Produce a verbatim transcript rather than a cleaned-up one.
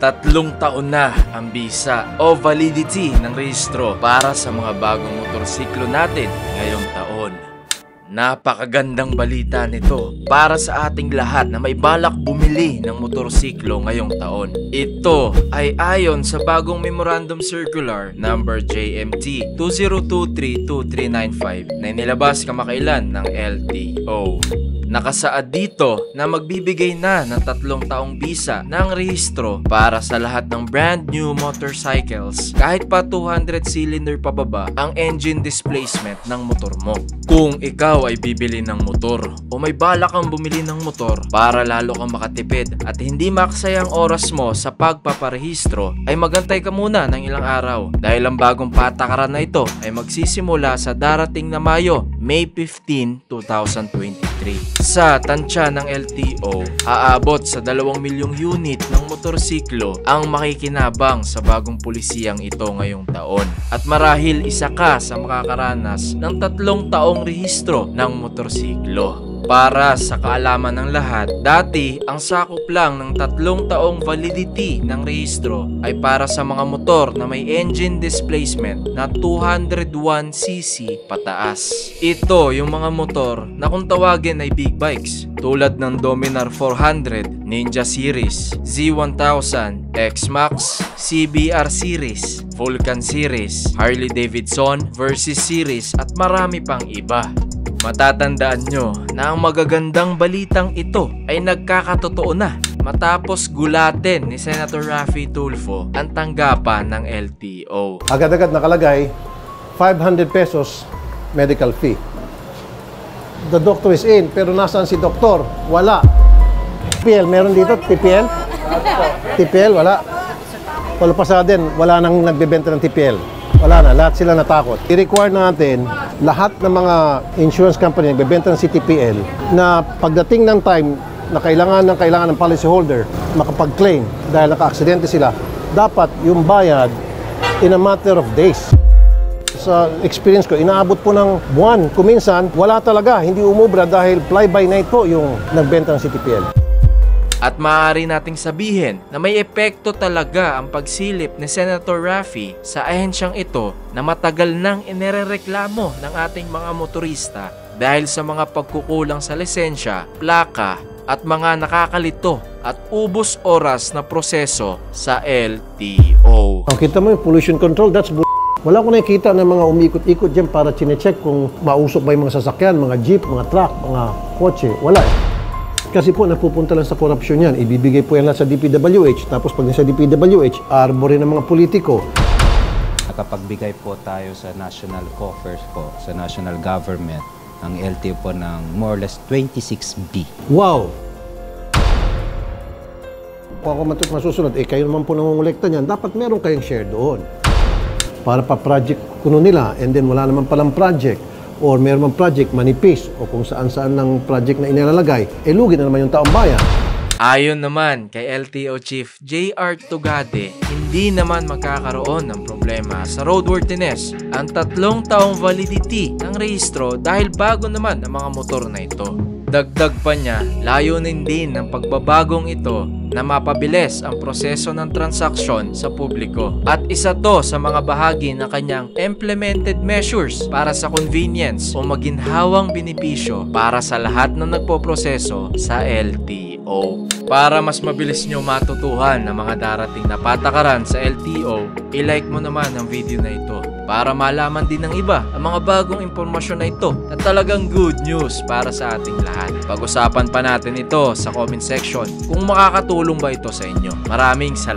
Tatlong taon na ang bisa o validity ng rehistro para sa mga bagong motorsiklo natin ngayong taon. Napakagandang balita nito para sa ating lahat na may balak bumili ng motorsiklo ngayong taon. Ito ay ayon sa bagong Memorandum Circular number J M T two zero two three two three nine five na inilabas kamakailan ng L T O. Nakasaad dito na magbibigay na ng tatlong taong bisa ng rehistro para sa lahat ng brand new motorcycles kahit pa two hundred cylinder pababa ang engine displacement ng motor mo. Kung ikaw ay bibili ng motor o may balak kang bumili ng motor para lalo kang makatipid at hindi maksayang oras mo sa pagpaparehistro, ay magantay ka muna ng ilang araw dahil ang bagong patakaran na ito ay magsisimula sa darating na Mayo, May fifteenth, two thousand twenty-three. Sa tansya ng L T O, aabot sa dalawang milyong unit ng motorsiklo ang makikinabang sa bagong pulisiyang ito ngayong taon. At marahil isa ka sa makakaranas ng tatlong taong rehistro ng motorsiklo. Para sa kaalaman ng lahat, dati ang sakop lang ng tatlong taong validity ng rehistro ay para sa mga motor na may engine displacement na two hundred one c c pataas. Ito yung mga motor na kung tawagin ay big bikes tulad ng Dominar four hundred, Ninja Series, Z one thousand, X-Max, C B R Series, Vulcan Series, Harley Davidson, Versys Series at marami pang iba. Matatandaan nyo na ang magagandang balitang ito ay nagkakatotoo na matapos gulatin ni Senator Raffy Tulfo ang tanggapan ng L T O. Agad-agad nakalagay, five hundred pesos medical fee. The doctor is in, pero nasaan si doktor? Wala. T P L, meron dito? T P L? T P L, wala. Wala pa sa din, wala nang nagbebenta ng T P L. Wala na, lahat sila natakot. I-require natin lahat ng mga insurance company na nagbebenta ng C T P L na pagdating ng time na kailangan ng kailangan ng policyholder makapag-claim dahil naka-aksidente sila, dapat yung bayad in a matter of days. Sa experience ko, inaabot po ng buwan. Kuminsan, wala talaga, hindi umubra dahil fly-by-night po yung nagbenta ng C T P L. At maaari nating sabihin na may epekto talaga ang pagsilip ni Senator Raffy sa ahensyang ito na matagal nang inirereklamo ng ating mga motorista dahil sa mga pagkukulang sa lisensya, plaka at mga nakakalito at ubos oras na proseso sa L T O. Ang kita mo yung pollution control, that's bull. Wala ko nakikita ng mga umikot-ikot dyan para chinecheck kung mausok ba yung mga sasakyan, mga jeep, mga truck, mga kotse. Wala eh. Kasi po napupunta lang sa korupsyon yan. Ibibigay po yan lang sa D P W H. Tapos pag sa D P W H, arborin ng mga politiko. Nakapagbigay po tayo sa national coffers po, sa national government, ang L T O po ng more or less twenty-six B. Wow! Kung ako matut masusunod, eh kayo naman po nangungulekta niyan, dapat meron kayong share doon. Para pa-project kuno nila, and then wala naman palang project. Or meron mang project manipis o kung saan-saan ng project na inilalagay, eh lugi na naman yung taong bayan. Ayon naman kay L T O Chief J R Tugade, hindi naman magkakaroon ng problema sa roadworthiness ang tatlong taong validity ng rehistro dahil bago naman ang mga motor na ito. Dagdag pa niya, layunin din ng pagbabagong ito na mapabilis ang proseso ng transaksyon sa publiko. At isa to sa mga bahagi ng kanyang implemented measures para sa convenience o maginhawang benepisyo para sa lahat ng nagpoproseso sa L T O. Para mas mabilis nyo matutuhan ng mga darating na patakaran sa L T O, i-like mo naman ang video na ito para malaman din ng iba ang mga bagong impormasyon na ito na talagang good news para sa ating lahat. Pag-usapan pa natin ito sa comment section kung makakatulong ba ito sa inyo. Maraming salamat.